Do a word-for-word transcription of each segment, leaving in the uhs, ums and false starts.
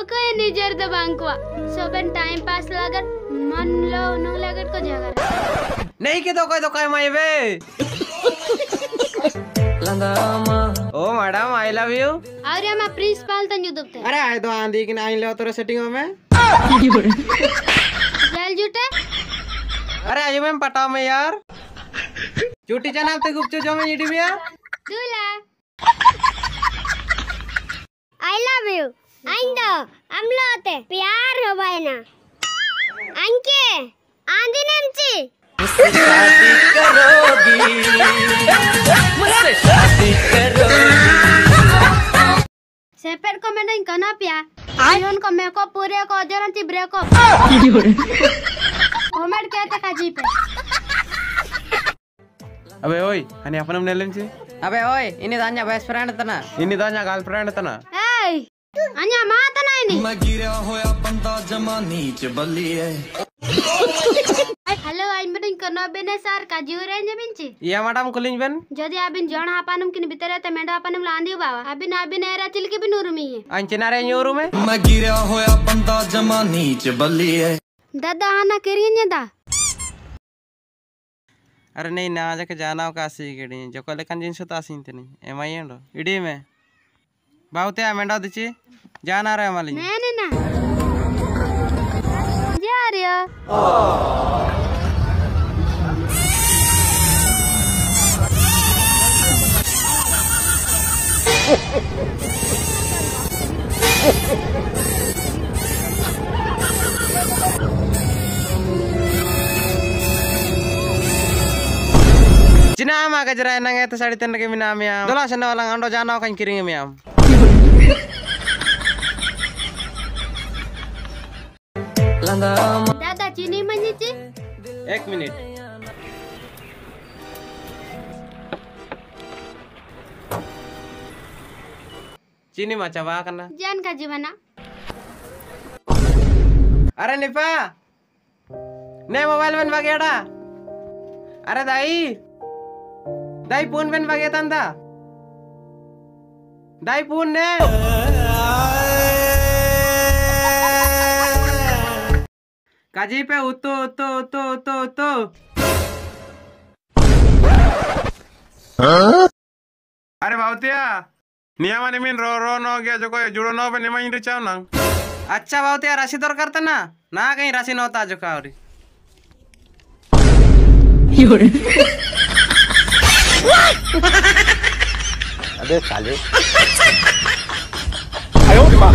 okay निजर the बैंकवा Soban time pass लागत मन लो नो लागत को जगह नहीं के तो कोई तो कोई माई बे ओ मैडम आई लव यू और हम प्रिंसिपल तन जुदते अरे आए तो आंधी कि नहीं ले तोरे सेटिंग में जल जुटे अरे आइए मैम पटाओ में यार चूटी चना ते गुप्चू जो में जीडी बिया दूला आई लव यू आइंदो अमलोते प्यार हो भाई ना अंके आंधी नेमची मुझसे शादी करोगी मुझसे शादी करोगी सेपर को मैं नहीं कहना पिया आयोन को मैं को पूरे को जरंती ब्रेक अप कमेंट कहते काजी पे अबे ओए आणि आपण नेलेंची अबे ओए इने दान्या बेस्ट फ्रेंड तना इने दान्या गर्लफ्रेंड तना ए अन्या मात नहीं नी मैं गिरा होया बंदा जमानी च बल्ली है हेलो आई मीटिंग करना बेने सर का जीव रेंज बिंची या मैडम कुलिंज बेन जदी अबिन जण हापानम किन बितरे ते मेंडा हापानम लांदी बाबा अबिन अबिन एरा चिलकी बिन उरुमी है अंचना रे न्यूरू में मैं गिरा होया बंदा जमानी च बल्ली है दादा आना करिए दा अरे नहीं ना जाके जाना हो कासी केडी जो कोले कान जिंस तो आसीन ते नहीं एमआई एंडो इडी में बाउते मेंडा दिची जाना रे माली नहीं नहीं ना जा रे जिना आम आगे जरा नंगे तो साड़ी तन के मिना मियाम दोला सने वाला अंडो जाना कान किरिंग मियाम दादा चीनी मंजी एक मिनट चीनी माचा वा करना जान का जीवना अरे निपा ने मोबाइल में बगेड़ा अरे दाई दाई पून में बगे तंदा दाई पून ने काजी पे उतो उतो उतो उतो उतो अरे बाउतिया नियमा निमिन रो रो नो गया जो कोई जुड़ो नो पे नियमा इंद्र चाव ना अच्छा बाउतिया राशि दर करते ना ना कहीं राशि न होता जो कावरी अबे साले आयो मां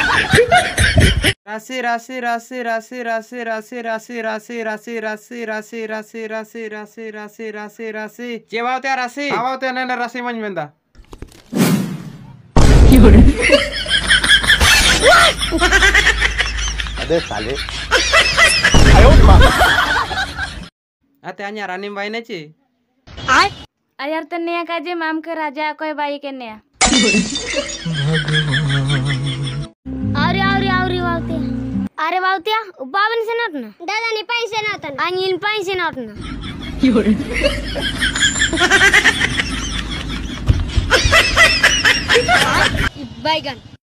राशि राशि राशि राशि राशि राशि राशि राशि राशि राशि राशि राशि राशि राशि राशि राशि राशि जे बावते राशि बावते ने राशि मंज मेंदा अबे साले आयो मां आते अन्या रानी बाई नेची आय अयार तन्या काजे माम के राजा कोई बाई के ने अरे अरे अरे वावते अरे वावत्या बावन से नट ना दादा ने पैसे नट ना अंगिन पैसे नट ना बैगन